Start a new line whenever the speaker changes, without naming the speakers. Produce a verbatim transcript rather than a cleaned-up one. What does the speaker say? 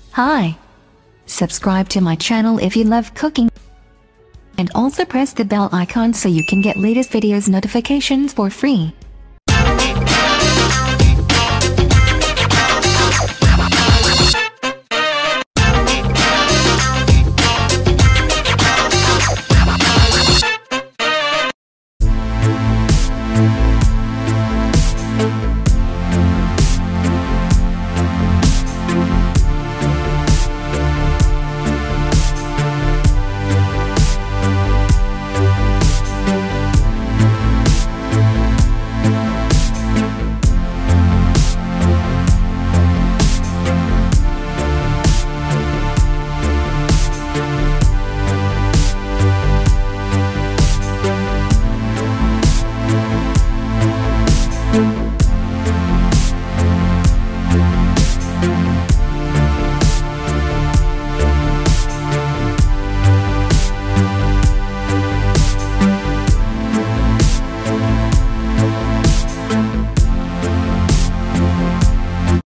Hi! Subscribe to my channel if you love cooking. And also press the bell icon so you can get latest videos notifications for free.